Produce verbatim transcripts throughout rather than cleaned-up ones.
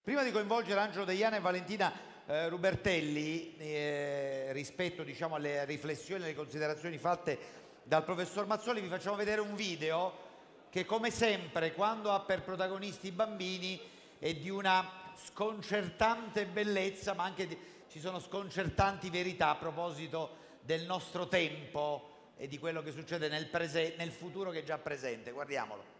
Prima di coinvolgere Angelo De Iana e Valentina eh, Rubertelli, eh, rispetto diciamo, alle riflessioni e alle considerazioni fatte dal professor Mazzoli, vi facciamo vedere un video che, come sempre, quando ha per protagonisti i bambini, è di una sconcertante bellezza, ma anche di, ci sono sconcertanti verità a proposito del nostro tempo e di quello che succede nel, prese- nel futuro che è già presente. Guardiamolo.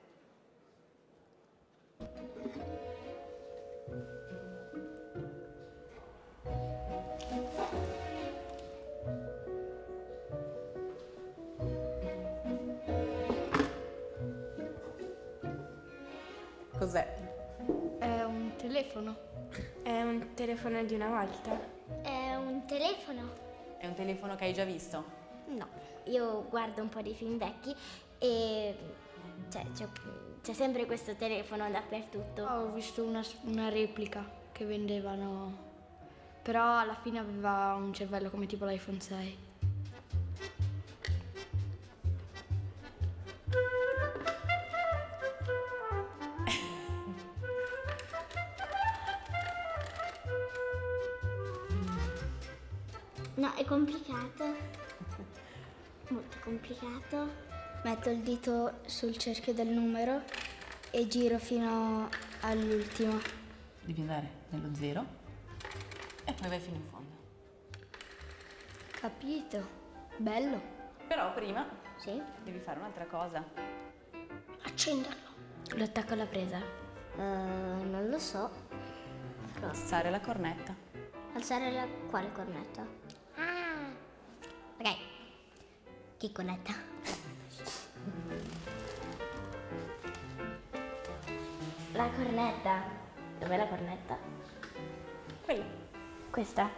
Cos'è? È un telefono. È un telefono di una volta. È un telefono? È un telefono che hai già visto? No, io guardo un po' di film vecchi e cioè, c'è, c'è sempre questo telefono dappertutto. Ho visto una, una replica che vendevano, però alla fine aveva un cervello come tipo l'iPhone sei. No, è complicato. Molto complicato. Metto il dito sul cerchio del numero e giro fino all'ultimo. Devi andare nello zero e poi vai fino in fondo. Capito. Bello. Però prima Sì? devi fare un'altra cosa. Accenderlo. Lo attacco alla presa? Uh, non lo so. Alzare la cornetta. Alzare la quale cornetta? Ah! Ok. Che cornetta? La cornetta. Dov'è la cornetta? Quella. Questa.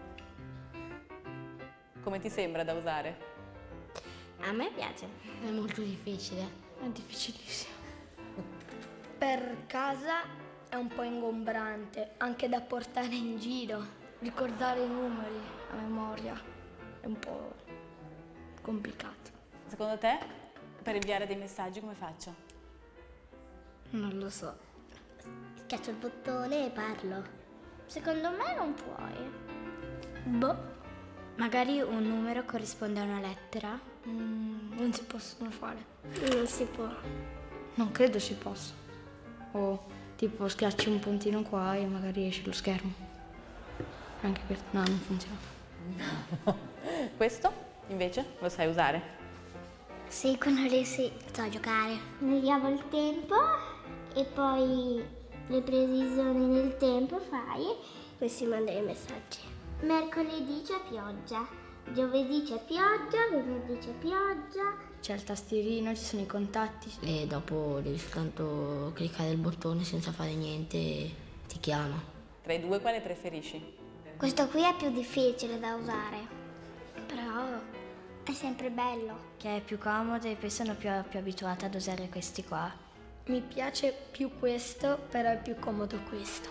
Come ti sembra da usare? A me piace. È molto difficile. È difficilissimo. Per casa è un po' ingombrante, anche da portare in giro. Ricordare i numeri a memoria è un po' complicato. Secondo te, per inviare dei messaggi come faccio? Non lo so. Schiaccio il bottone e parlo. Secondo me non puoi. Boh, Magari un numero corrisponde a una lettera? mm, non si possono fare. Non si può. Non credo si possa. O tipo schiacci un puntino qua e magari esce lo schermo. Anche questo, no, non funziona. Questo, invece, lo sai usare? Sì, quello lì sì. So giocare. Vediamo il tempo e poi le precisioni nel tempo fai. Poi si mandano i messaggi. Mercoledì c'è pioggia, giovedì c'è pioggia, venerdì c'è pioggia. C'è il tastierino, ci sono i contatti. E dopo devi soltanto cliccare il bottone senza fare niente e ti chiama. Tra i due quale preferisci? Questo qui è più difficile da usare, però è sempre bello. Che è più comodo e poi sono più, più abituata ad usare questi qua. Mi piace più questo, però è più comodo questo.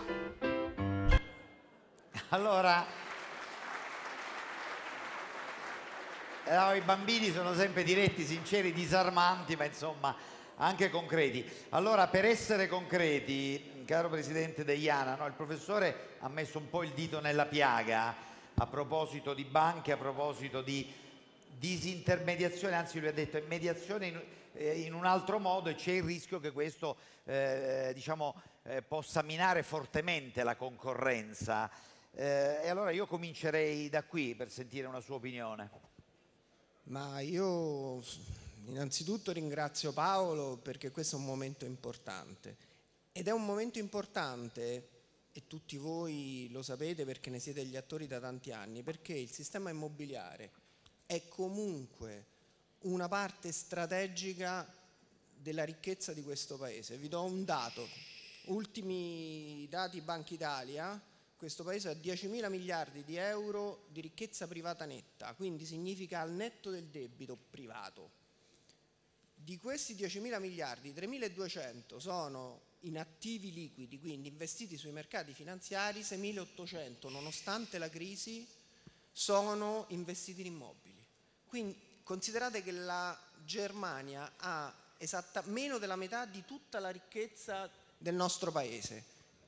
Allora, eh, i bambini sono sempre diretti, sinceri, disarmanti, ma insomma anche concreti. Allora, per essere concreti, caro Presidente De Iana, no, il professore ha messo un po' il dito nella piaga a proposito di banche, a proposito di disintermediazione, anzi lui ha detto è mediazione in, eh, in un altro modo, e c'è il rischio che questo eh, diciamo, eh, possa minare fortemente la concorrenza. Eh, e allora io comincerei da qui per sentire una sua opinione. Ma io innanzitutto ringrazio Paolo perché questo è un momento importante ed è un momento importante, e tutti voi lo sapete perché ne siete gli attori da tanti anni, perché il sistema immobiliare è comunque una parte strategica della ricchezza di questo paese. Vi do un dato, ultimi dati Banca Italia. Questo paese ha diecimila miliardi di euro di ricchezza privata netta, quindi significa al netto del debito privato. Di questi diecimila miliardi, tremiladuecento sono in attivi liquidi, quindi investiti sui mercati finanziari, seimilaottocento, nonostante la crisi, sono investiti in immobili. Quindi considerate che la Germania ha esatta, meno della metà di tutta la ricchezza del nostro paese.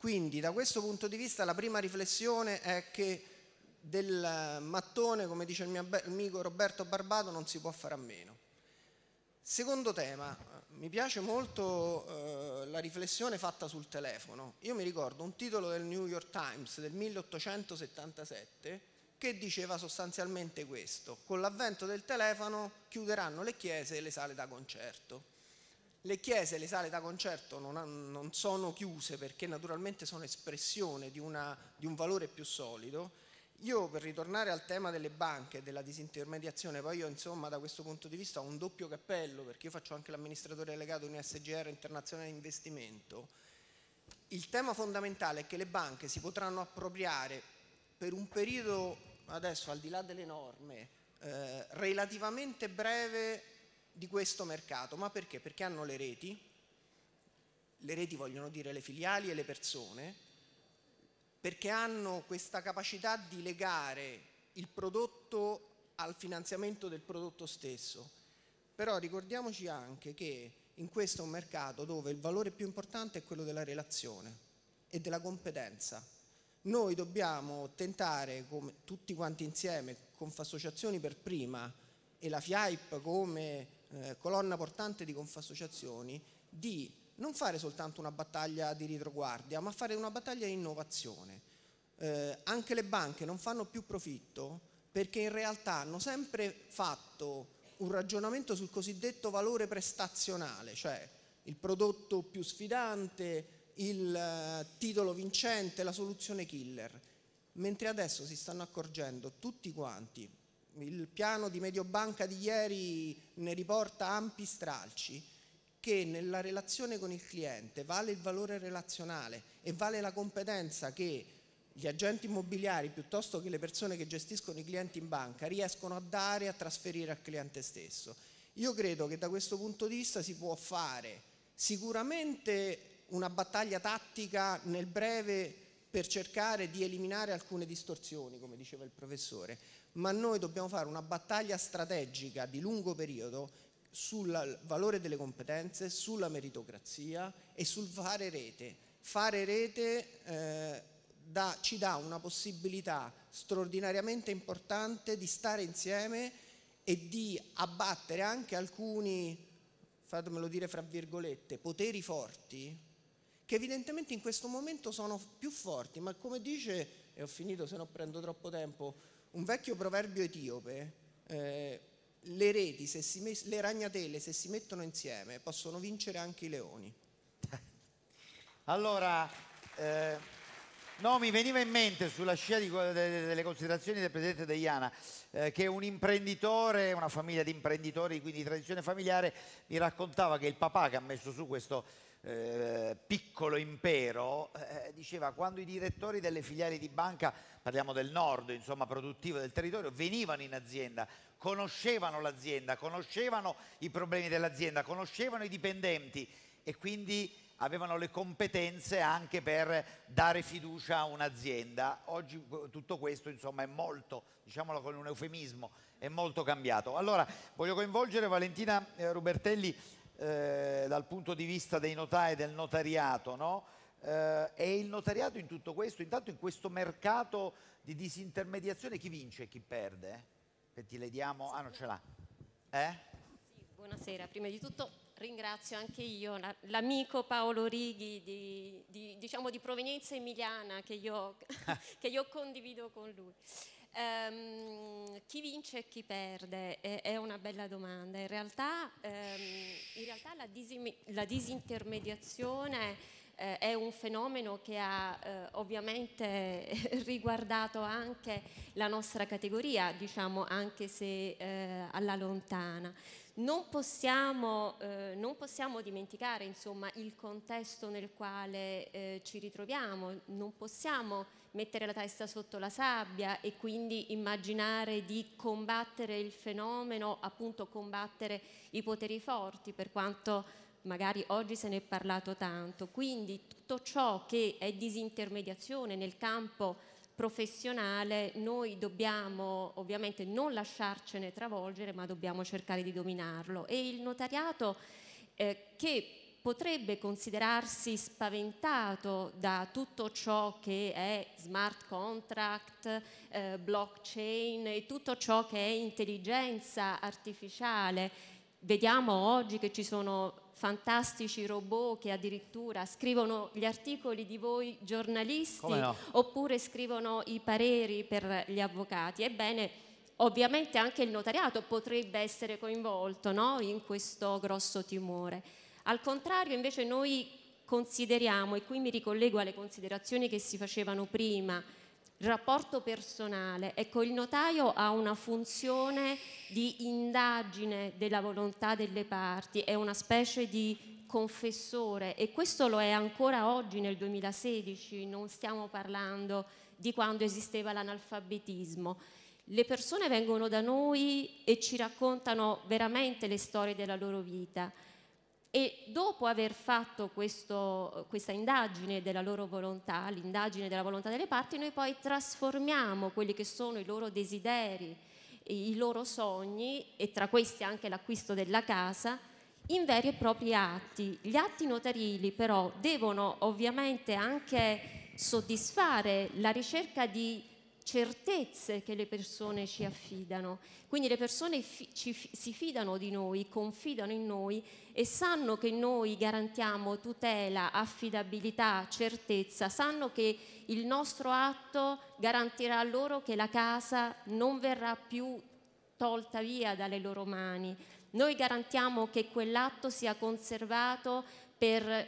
Quindi da questo punto di vista la prima riflessione è che del mattone, come dice il mio amico Roberto Barbato, non si può fare a meno. Secondo tema, mi piace molto eh, la riflessione fatta sul telefono. Io mi ricordo un titolo del New York Times del milleottocentosettantasette che diceva sostanzialmente questo: con l'avvento del telefono chiuderanno le chiese e le sale da concerto. Le chiese e le sale da concerto non, hanno, non sono chiuse, perché naturalmente sono espressione di, una, di un valore più solido. Io, per ritornare al tema delle banche e della disintermediazione, poi io insomma da questo punto di vista ho un doppio cappello, perché io faccio anche l'amministratore delegato di un S G R internazionale di investimento. Il tema fondamentale è che le banche si potranno appropriare per un periodo, adesso al di là delle norme, eh, relativamente breve di questo mercato. Ma perché? Perché hanno le reti, le reti vogliono dire le filiali e le persone, perché hanno questa capacità di legare il prodotto al finanziamento del prodotto stesso. Però ricordiamoci anche che in questo è un mercato dove il valore più importante è quello della relazione e della competenza. Noi dobbiamo tentare, come tutti quanti insieme, Confassociazioni per prima e la FIAIP come eh, colonna portante di Confassociazioni, di non fare soltanto una battaglia di retroguardia, ma fare una battaglia di innovazione. Eh, anche le banche non fanno più profitto perché in realtà hanno sempre fatto un ragionamento sul cosiddetto valore prestazionale, cioè il prodotto più sfidante, il uh, titolo vincente, la soluzione killer. Mentre adesso si stanno accorgendo tutti quanti, il piano di Mediobanca di ieri ne riporta ampi stralci, che nella relazione con il cliente vale il valore relazionale e vale la competenza che gli agenti immobiliari, piuttosto che le persone che gestiscono i clienti in banca, riescono a dare e a trasferire al cliente stesso. Io credo che da questo punto di vista si può fare sicuramente una battaglia tattica nel breve per cercare di eliminare alcune distorsioni, come diceva il professore, ma noi dobbiamo fare una battaglia strategica di lungo periodo sul valore delle competenze, sulla meritocrazia e sul fare rete. Fare rete eh, da, ci dà una possibilità straordinariamente importante di stare insieme e di abbattere anche alcuni, fatemelo dire fra virgolette, poteri forti, che evidentemente in questo momento sono più forti, ma come dice, e ho finito se no prendo troppo tempo, un vecchio proverbio etiope, eh, le reti, se si mes- le ragnatele, se si mettono insieme, possono vincere anche i leoni. Allora, eh, no, mi veniva in mente sulla scia di, de, de, delle considerazioni del presidente Deiana, eh, che un imprenditore, una famiglia di imprenditori, quindi di tradizione familiare, mi raccontava che il papà che ha messo su questo eh, piccolo impero, eh, diceva quando i direttori delle filiali di banca, parliamo del nord, insomma produttivo del territorio, venivano in azienda, conoscevano l'azienda, conoscevano i problemi dell'azienda, conoscevano i dipendenti e quindi avevano le competenze anche per dare fiducia a un'azienda. Oggi tutto questo insomma è molto, diciamolo con un eufemismo, è molto cambiato. Allora voglio coinvolgere Valentina eh, Rubertelli eh, dal punto di vista dei notai, del notariato, no? Eh, e il notariato in tutto questo, intanto in questo mercato di disintermediazione, chi vince e chi perde? Ti le diamo? Ah, non ce l'ha. Eh? Sì, buonasera. Prima di tutto ringrazio anche io l'amico Paolo Righi di, di, diciamo di provenienza emiliana che io, che io condivido con lui. Um, chi vince e chi perde è, è una bella domanda. In realtà, um, in realtà la, disim- la disintermediazione Eh, è un fenomeno che ha eh, ovviamente riguardato anche la nostra categoria, diciamo, anche se eh, alla lontana. Non possiamo, eh, non possiamo dimenticare, insomma, il contesto nel quale eh, ci ritroviamo, non possiamo mettere la testa sotto la sabbia e quindi immaginare di combattere il fenomeno, appunto combattere i poteri forti, per quanto magari oggi se ne è parlato tanto. Quindi tutto ciò che è disintermediazione nel campo professionale noi dobbiamo ovviamente non lasciarcene travolgere, ma dobbiamo cercare di dominarlo. E il notariato eh, che potrebbe considerarsi spaventato da tutto ciò che è smart contract, eh, blockchain e tutto ciò che è intelligenza artificiale. Vediamo oggi che ci sono fantastici robot che addirittura scrivono gli articoli di voi giornalisti, no? Oppure scrivono i pareri per gli avvocati. Ebbene, ovviamente anche il notariato potrebbe essere coinvolto, no? In questo grosso timore. Al contrario, invece, noi consideriamo, e qui mi ricollego alle considerazioni che si facevano prima, il rapporto personale. Ecco, il notaio ha una funzione di indagine della volontà delle parti, è una specie di confessore, e questo lo è ancora oggi nel duemilasedici, non stiamo parlando di quando esisteva l'analfabetismo. Le persone vengono da noi e ci raccontano veramente le storie della loro vita, e dopo aver fatto questo, questa indagine della loro volontà, l'indagine della volontà delle parti, noi poi trasformiamo quelli che sono i loro desideri, i loro sogni, e tra questi anche l'acquisto della casa, in veri e propri atti. Gli atti notarili però devono ovviamente anche soddisfare la ricerca di certezze che le persone ci affidano. Quindi le persone fi- ci, si fidano di noi, confidano in noi e sanno che noi garantiamo tutela, affidabilità, certezza, sanno che il nostro atto garantirà loro che la casa non verrà più tolta via dalle loro mani. Noi garantiamo che quell'atto sia conservato per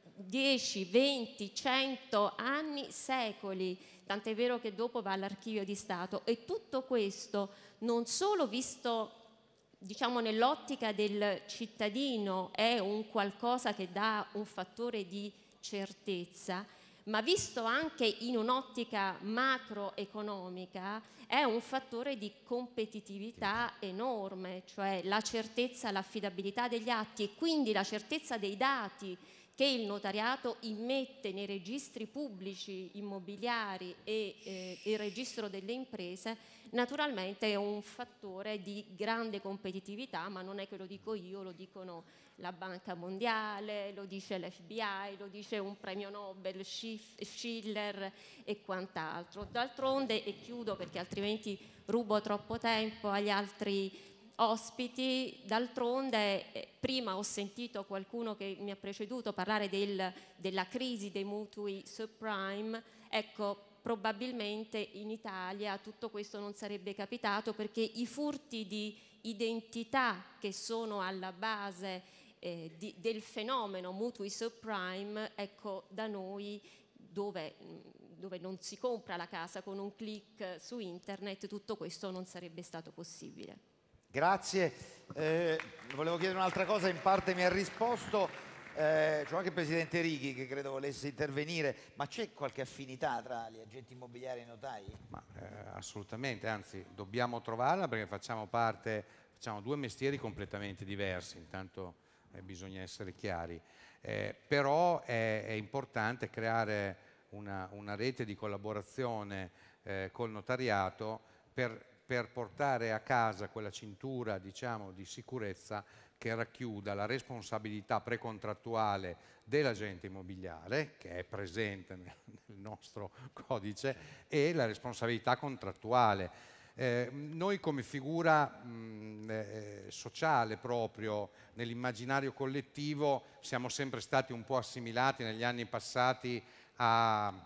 dieci, venti, cento anni, secoli, tant'è vero che dopo va all'archivio di Stato. E tutto questo non solo visto, diciamo, nell'ottica del cittadino è un qualcosa che dà un fattore di certezza, ma visto anche in un'ottica macroeconomica è un fattore di competitività enorme, cioè la certezza, l'affidabilità degli atti e quindi la certezza dei dati che il notariato immette nei registri pubblici immobiliari e eh, il registro delle imprese, naturalmente è un fattore di grande competitività, ma non è che lo dico io, lo dicono la Banca Mondiale, lo dice l'F B I, lo dice un premio Nobel, Schiller e quant'altro. D'altronde, e chiudo perché altrimenti rubo troppo tempo agli altri ospiti, d'altronde eh, prima ho sentito qualcuno che mi ha preceduto parlare del, della crisi dei mutui subprime. Ecco, probabilmente in Italia tutto questo non sarebbe capitato, perché i furti di identità che sono alla base eh, di, del fenomeno mutui subprime, ecco, da noi dove, dove non si compra la casa con un click su internet, tutto questo non sarebbe stato possibile. Grazie. Eh, volevo chiedere un'altra cosa, in parte mi ha risposto. Eh, c'è anche il Presidente Righi che credo volesse intervenire, ma c'è qualche affinità tra gli agenti immobiliari e i notai? Ma, eh, assolutamente, anzi dobbiamo trovarla, perché facciamo parte, facciamo due mestieri completamente diversi, intanto eh, bisogna essere chiari, eh, però è, è importante creare una, una rete di collaborazione eh, col notariato per per portare a casa quella cintura, diciamo, di sicurezza che racchiuda la responsabilità precontrattuale dell'agente immobiliare, che è presente nel, nel nostro codice, e la responsabilità contrattuale. Eh, noi come figura mh, eh, sociale proprio nell'immaginario collettivo siamo sempre stati un po' assimilati negli anni passati a, a,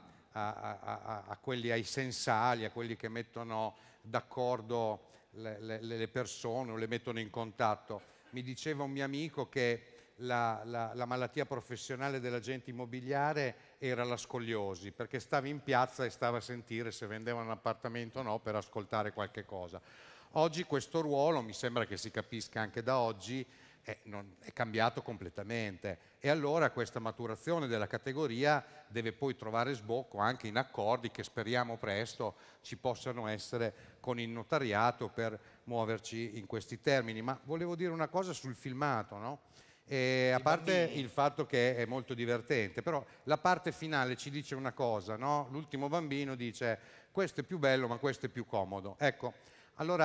a, a quelli, ai sensali, a quelli che mettono d'accordo le, le, le persone o le mettono in contatto. Mi diceva un mio amico che la, la, la malattia professionale dell'agente immobiliare era la scoliosi, perché stava in piazza e stava a sentire se vendevano un appartamento o no per ascoltare qualche cosa. Oggi questo ruolo, mi sembra che si capisca anche da oggi, è, non, è cambiato completamente, e allora questa maturazione della categoria deve poi trovare sbocco anche in accordi che speriamo presto ci possano essere con il notariato per muoverci in questi termini. Ma volevo dire una cosa sul filmato, no? E a parte il fatto che è molto divertente, però la parte finale ci dice una cosa, no? L'ultimo bambino dice: questo è più bello ma questo è più comodo. Ecco, allora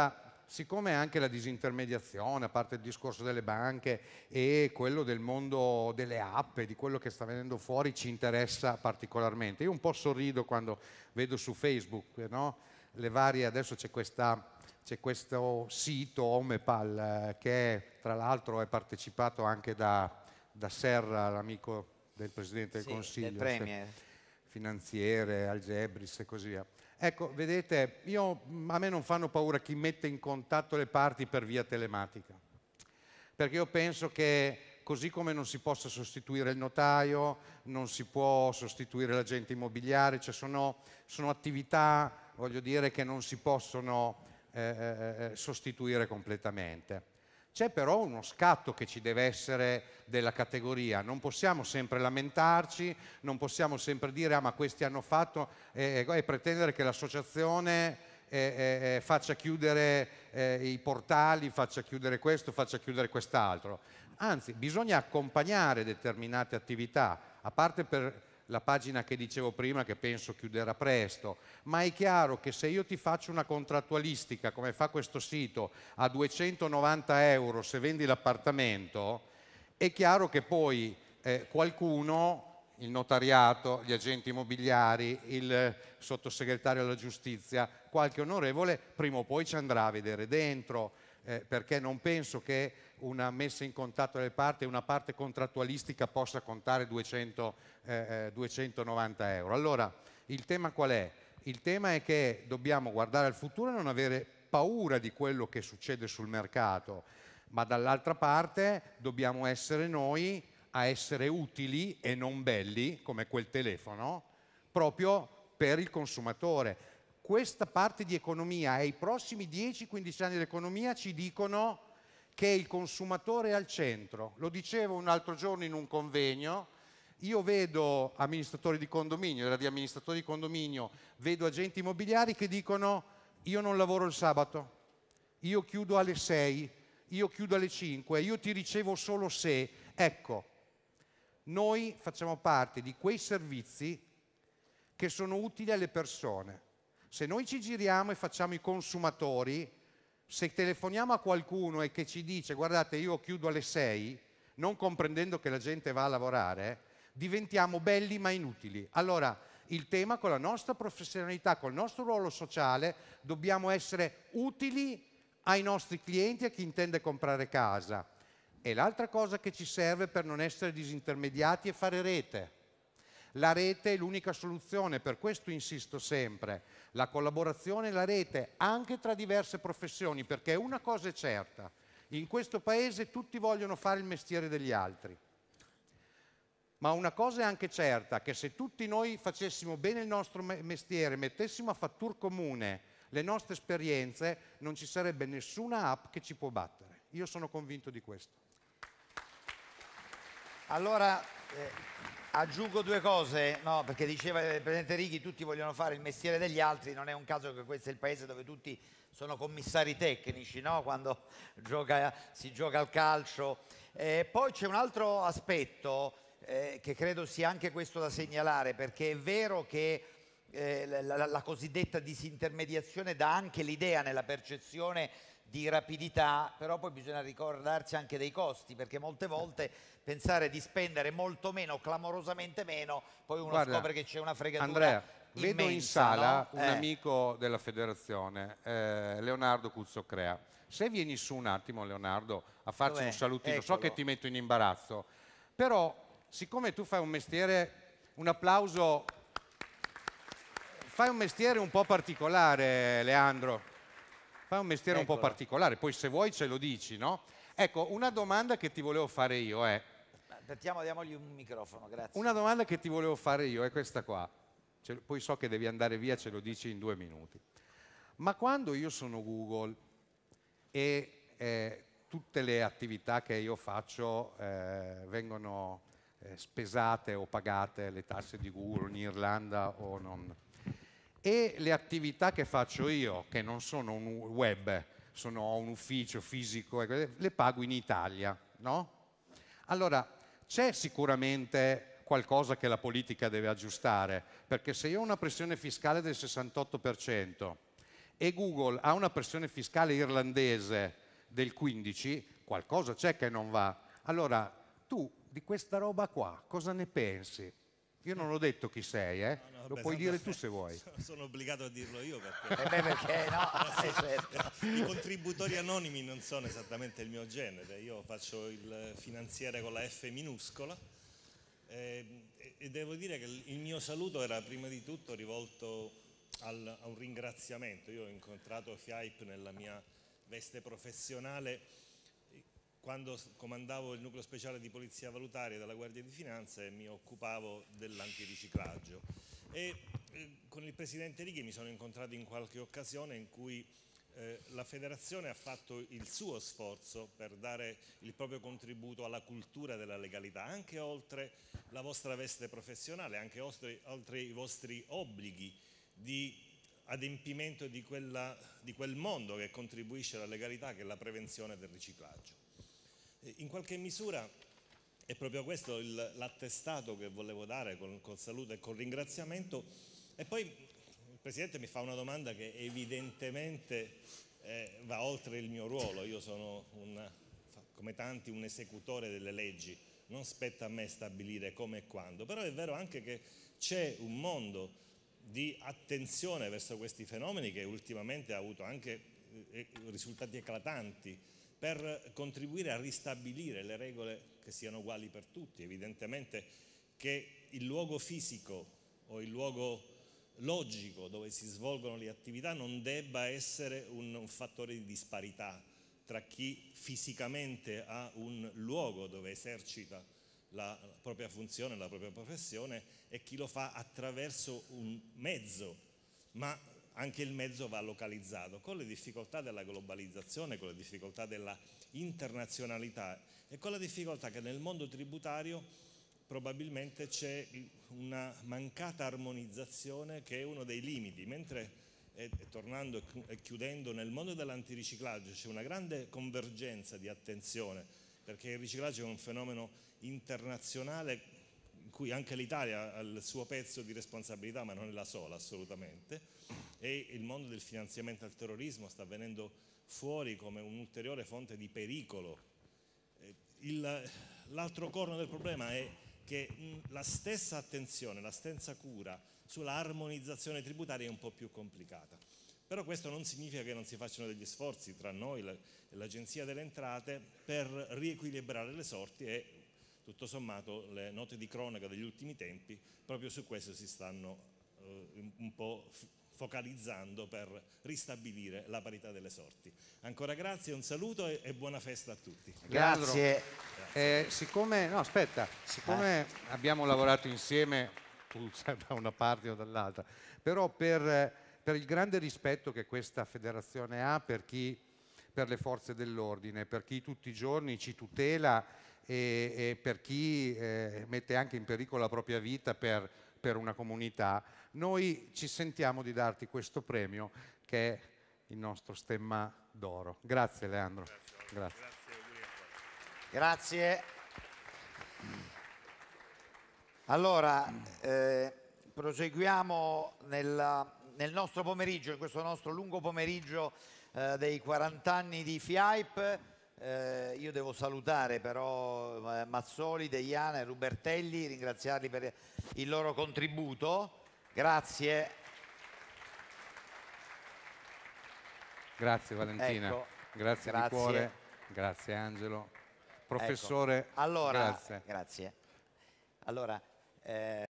siccome anche la disintermediazione, a parte il discorso delle banche e quello del mondo delle app, di quello che sta venendo fuori, ci interessa particolarmente. Io un po' sorrido quando vedo su Facebook, no? Le varie, adesso c'è questa... C'è questo sito Omepal eh, che tra l'altro è partecipato anche da, da Serra, l'amico del Presidente del Sì, Consiglio, del Premier. finanziere, Algebris e così via. Ecco, vedete, io, a me non fanno paura chi mette in contatto le parti per via telematica, perché io penso che così come non si possa sostituire il notaio, non si può sostituire l'agente immobiliare, cioè sono, sono attività, voglio dire, che non si possono Eh, eh, sostituire completamente. C'è però uno scatto che ci deve essere della categoria, non possiamo sempre lamentarci, non possiamo sempre dire ah ma questi hanno fatto eh, e pretendere che l'associazione eh, eh, faccia chiudere eh, i portali, faccia chiudere questo, faccia chiudere quest'altro. Anzi, bisogna accompagnare determinate attività, a parte per la pagina che dicevo prima che penso chiuderà presto, ma è chiaro che se io ti faccio una contrattualistica come fa questo sito a duecentonovanta euro se vendi l'appartamento, è chiaro che poi eh, qualcuno, il notariato, gli agenti immobiliari, il sottosegretario alla giustizia, qualche onorevole prima o poi ci andrà a vedere dentro, eh, perché non penso che una messa in contatto delle parti e una parte contrattualistica possa contare duecento, eh, duecentonovanta euro. Allora, il tema qual è? Il tema è che dobbiamo guardare al futuro e non avere paura di quello che succede sul mercato, ma dall'altra parte dobbiamo essere noi a essere utili e non belli, come quel telefono, proprio per il consumatore. Questa parte di economia e i prossimi dieci quindici anni dell'economia ci dicono che il consumatore è al centro. Lo dicevo un altro giorno in un convegno, io vedo amministratori di condominio, era di amministratori di condominio, vedo agenti immobiliari che dicono io non lavoro il sabato, io chiudo alle sei, io chiudo alle cinque, io ti ricevo solo se. Ecco, noi facciamo parte di quei servizi che sono utili alle persone. Se noi ci giriamo e facciamo i consumatori, se telefoniamo a qualcuno e che ci dice guardate io chiudo alle sei, non comprendendo che la gente va a lavorare, diventiamo belli ma inutili. Allora il tema con la nostra professionalità, col nostro ruolo sociale, dobbiamo essere utili ai nostri clienti, a chi intende comprare casa. E l'altra cosa che ci serve per non essere disintermediati è fare rete. La rete è l'unica soluzione, per questo insisto sempre, la collaborazione e la rete anche tra diverse professioni, perché una cosa è certa, in questo paese tutti vogliono fare il mestiere degli altri, ma una cosa è anche certa, che se tutti noi facessimo bene il nostro mestiere, mettessimo a fattur comune le nostre esperienze, non ci sarebbe nessuna app che ci può battere. Io sono convinto di questo. Allora... Eh... aggiungo due cose, no, perché diceva il Presidente Righi tutti vogliono fare il mestiere degli altri, non è un caso che questo è il paese dove tutti sono commissari tecnici, no? Quando gioca, si gioca al calcio. Eh, poi c'è un altro aspetto eh, che credo sia anche questo da segnalare, perché è vero che eh, la, la, la cosiddetta disintermediazione dà anche l'idea nella percezione di rapidità, però poi bisogna ricordarsi anche dei costi, perché molte volte pensare di spendere molto meno, clamorosamente meno, poi uno Guarda, scopre che c'è una fregatura Andrea, immensa, vedo in sala no? un eh. amico della federazione, eh, Leonardo Cuzzocrea. Se vieni su un attimo, Leonardo, a farci Dov'è? un salutino, Eccolo. so che ti metto in imbarazzo, però siccome tu fai un mestiere, un applauso, fai un mestiere un po' particolare, Leandro. Fai un mestiere Eccolo. un po' particolare, poi se vuoi ce lo dici, no? Ecco, una domanda che ti volevo fare io è... Aspettiamo, diamogli un microfono, grazie. Una domanda che ti volevo fare io è questa qua. Ce, poi so che devi andare via, ce lo dici in due minuti. Ma quando io sono Google e eh, tutte le attività che io faccio eh, vengono eh, spesate o pagate, le tasse di Google in Irlanda o non... E le attività che faccio io, che non sono un web, sono un ufficio fisico, le pago in Italia, no? Allora, c'è sicuramente qualcosa che la politica deve aggiustare, perché se io ho una pressione fiscale del sessantotto per cento e Google ha una pressione fiscale irlandese del quindici, qualcosa c'è che non va. Allora, tu di questa roba qua cosa ne pensi? Io non ho detto chi sei, eh? No, no, Lo beh, puoi sono- dire tu se vuoi. Sono obbligato a dirlo io perché, Eh beh, perché no? Eh, certo. i contributori anonimi non sono esattamente il mio genere. Io faccio il finanziere con la F minuscola eh, e, e devo dire che il mio saluto era prima di tutto rivolto al- a un ringraziamento. Io ho incontrato FIAIP nella mia veste professionale quando s- comandavo il nucleo speciale di polizia valutaria della Guardia di Finanza e mi occupavo dell'antiriciclaggio. E eh, con il presidente Righi mi sono incontrato in qualche occasione in cui eh, la federazione ha fatto il suo sforzo per dare il proprio contributo alla cultura della legalità, anche oltre la vostra veste professionale, anche oltre, oltre i vostri obblighi di adempimento di, quella, di quel mondo che contribuisce alla legalità, che è la prevenzione del riciclaggio. In qualche misura è proprio questo il- l'attestato che volevo dare col, col saluto e col ringraziamento. E poi il Presidente mi fa una domanda che evidentemente eh, va oltre il mio ruolo. Io sono, un, come tanti, un esecutore delle leggi, non spetta a me stabilire come e quando, però è vero anche che c'è un mondo di attenzione verso questi fenomeni che ultimamente ha avuto anche eh, risultati eclatanti per contribuire a ristabilire le regole che siano uguali per tutti. Evidentemente che il luogo fisico o il luogo logico dove si svolgono le attività non debba essere un, un fattore di disparità tra chi fisicamente ha un luogo dove esercita la propria funzione, la propria professione, e chi lo fa attraverso un mezzo, ma anche il mezzo va localizzato, con le difficoltà della globalizzazione, con le difficoltà della internazionalità e con la difficoltà che nel mondo tributario probabilmente c'è una mancata armonizzazione che è uno dei limiti, mentre e, e tornando e chiudendo, nel mondo dell'antiriciclaggio c'è una grande convergenza di attenzione, perché il riciclaggio è un fenomeno internazionale in cui anche l'Italia ha il suo pezzo di responsabilità, ma non è la sola assolutamente, e il mondo del finanziamento al terrorismo sta venendo fuori come un'ulteriore fonte di pericolo. Il, l'altro corno del problema è che mh, la stessa attenzione, la stessa cura sulla armonizzazione tributaria è un po' più complicata. Però questo non significa che non si facciano degli sforzi tra noi e l'Agenzia delle Entrate per riequilibrare le sorti, e tutto sommato le note di cronaca degli ultimi tempi proprio su questo si stanno eh, un po' focalizzando per ristabilire la parità delle sorti. Ancora grazie, un saluto e, e buona festa a tutti. Grazie. Eh, siccome, no, aspetta, siccome abbiamo lavorato insieme, tu sai da una parte o dall'altra, però per, per il grande rispetto che questa federazione ha per chi, per le forze dell'ordine, per chi tutti i giorni ci tutela e, e per chi eh, mette anche in pericolo la propria vita per, per una comunità, noi ci sentiamo di darti questo premio che è il nostro stemma d'oro. Grazie Leandro. Grazie. Grazie. Allora, eh, proseguiamo nel, nel nostro pomeriggio, in questo nostro lungo pomeriggio eh, dei quaranta anni di FIAIP. Eh, io devo salutare però eh, Mazzoli, Deiana e Rubertelli, ringraziarli per il loro contributo. Grazie. Grazie Valentina. Ecco, grazie, grazie di cuore. Grazie Angelo. Professore, ecco. Allora, grazie. grazie. Allora, eh,